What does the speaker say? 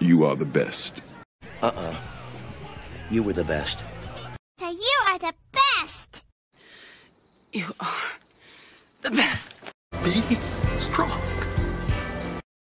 You are the best. You were the best. So you are the best! You are the best. Be strong.